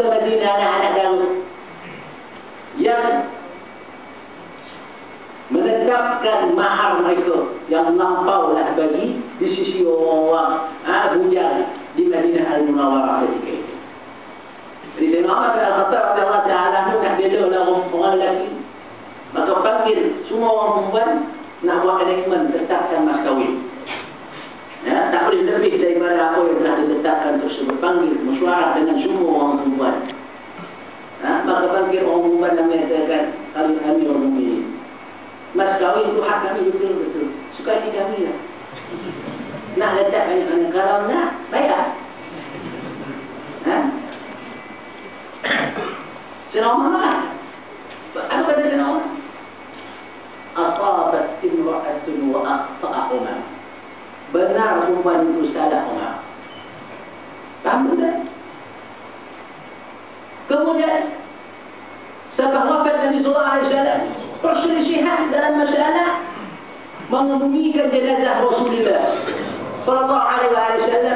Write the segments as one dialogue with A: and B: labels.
A: kota Madinah anak-anak Daud yang menetapkan mahar mereka yang lampau lah bagi di sisi orang-orang bujang di Madinah Al-Munawwarah ketika itu. Jadi Sayyidina Umar bin Al-Khattab radhiyallahu ta'ala nak bela orang lelaki, maka panggil semua orang perempuan nak buat komitmen tetapkan mas kahwin. Ya, tak boleh lebih daripada apa yang telah ditetapkan tersebut. Panggil mesyuarat dengan semua orang perempuan. Maka panggil orang perempuan dan mengatakan Amirul Mukminin, mas kahwin itu hak kami betul-betul. Suka hati kami lah. Nak letak banyak-banyak. Kalau nak, bayar. Sayyidina Umar marah. Apa kata Sayyidina Umar? Asabat imra'atun wa akhta'a Umar. Benar perempuan itu salah Umar. Tahu tak? Kemudian setelah wafat Nabi sallallahu alaihi wasallam, perselisihan dalam masalah mengebumikan jenazah Rasulullah sallallahu alaihi wasallam.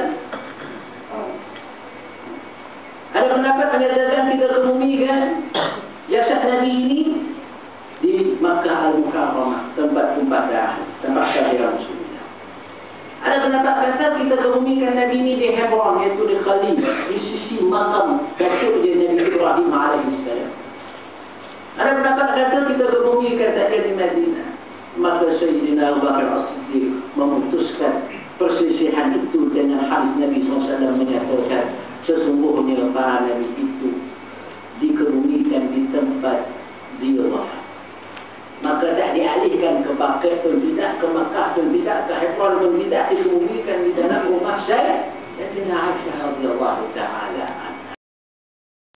A: Ada pendapat mengatakan kita kebumikan jasad Nabi ini di Makkah Al-Mukarramah, tempat darah, tempat kelahiran Rasulullah. Ada pendapat kata kita kebumikan Nabi ini di Hebron, iaitu di Khalil, di sisi makam datuk dia Nabi Ibrahim alaihissalam. Ada pendapat kata kita kebumikan saja di Madinah. Maka Sayyidina Abu Bakar As-Siddiq memutuskan perselisihan itu dengan hadis Nabi SAW menyatakan sesungguhnya para Nabi itu dikebumikan di tempat dia wafat. Maka tak dialihkan ke Bakar pun tidak, ke Makkah pun tidak, ke Hebron pun tidak, dikebumikan di dalam rumah saya Sayyidina Aisyah radhiyallahu ta'ala.